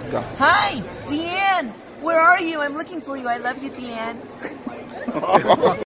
Go. Hi, Deanne. Where are you? I'm looking for you. I love you, Deanne.